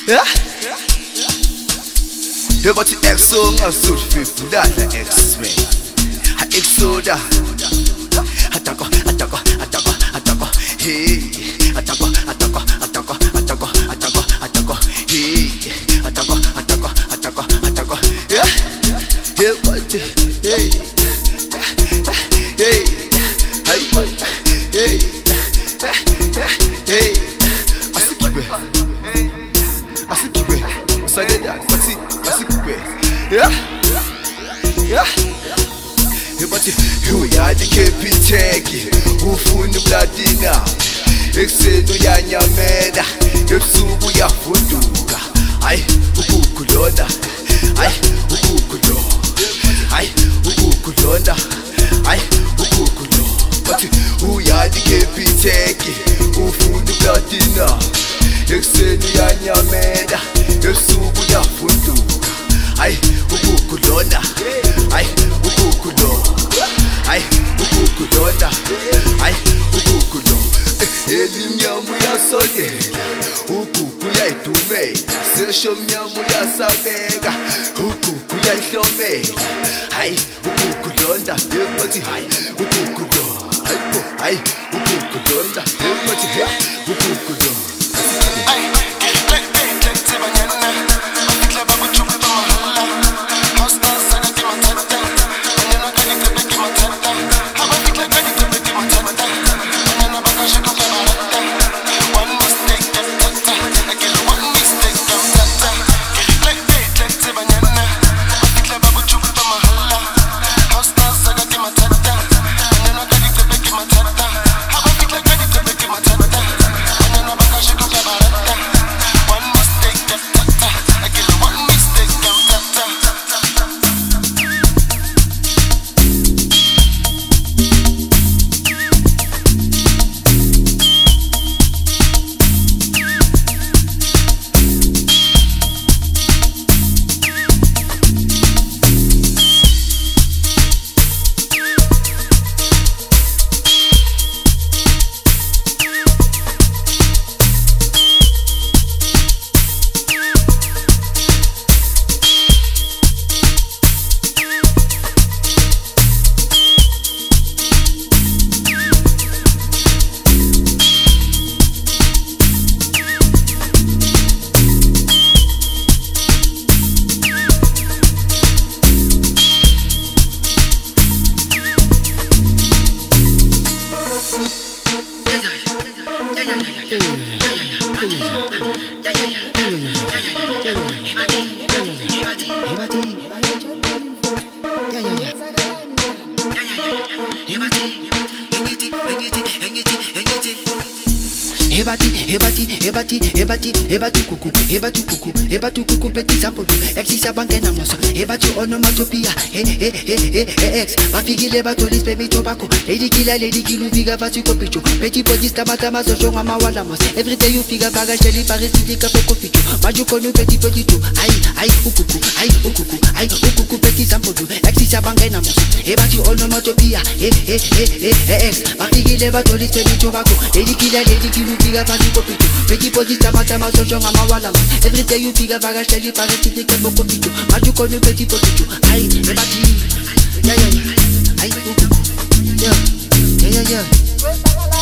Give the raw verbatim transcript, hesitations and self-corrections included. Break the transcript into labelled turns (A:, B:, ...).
A: Yeah. You got the exo, a suit fifty, that's the X-Men. A exoda. Atako, atako, atako, atako. Hey, atako, atako, atako, atako, atako, atako. Hey, atako, atako, atako, atako. Yeah. You got it. Hey. Hey. Hey. Hey. Hey. Asikibe. Asikibe. Asade that. What's it? Asikibe. Yeah. Yeah. But you are the K P Teki, who found the platina. Excedo ya nyameda, yepsubu ya funduka. Ay, ukukulona. Ay, ukukulo. Ay, ukukulona. Ay, ukukulo. But you are the K P Teki, who found the platina. Excedo ya nyameda, yepsubu ya funduka. Ay, ukukulona. Ay, ukukulo. Ay, ukukulona. Ay, ukukulo. Elimyamu ya sodela, ukuku ya itumela. Sesho myamu ya sabeka, ukuku ya ihlomela. Ay, ukukulona. Yepati, ay, ukukulo. Ay, ukukulona. Yepati, ay, ukukulo. Ay, black day, black tibanyana. Afikla babu chupa mahala. Hosta saga ki matata. Anyana kani tepe ki matata. Haba fikla kani tepe ki matata. Anyana baka shaka kabarata. One mistake, that's tata. I get one mistake, I'm tata. Black day, black tibanyana. Afikla babu chupa mahala. Hosta saga ki matata. Anyana kani tepe ki matata. Haba fikla kani tepe ki matata. Anyana baka shaka kabarata. One mistake, that's tata. I get one mistake, I'm tata. Hebati, hebati, hebati, hebati, hebati kuku, hebati kuku, hebati kuku petit sapodu, exisa bangena moso, hebati onomatopia, he he he he he ex, mafigile batolis baby tobacco, lady killer, lady kilu figa fasi kopicho, petit podista matama so shonga mawala mos, every day you figa baga sheli parisiti kapo kopicho, maju konu petit podito, ay ay ukuku, ay ukuku, ay ukuku petit sapodu, exisa bangena moso, hebati onomatopia, he he he he he ex, mafigile batolis baby tobacco, lady killer, lady kilu figa fasi kopicho, petit podista matama so shonga mawala mos, every day you figa baga sheli parisiti kapo kopicho, maju konu petit podito, ay hebati, yeah yeah yeah, ay ukuku, yeah yeah yeah yeah.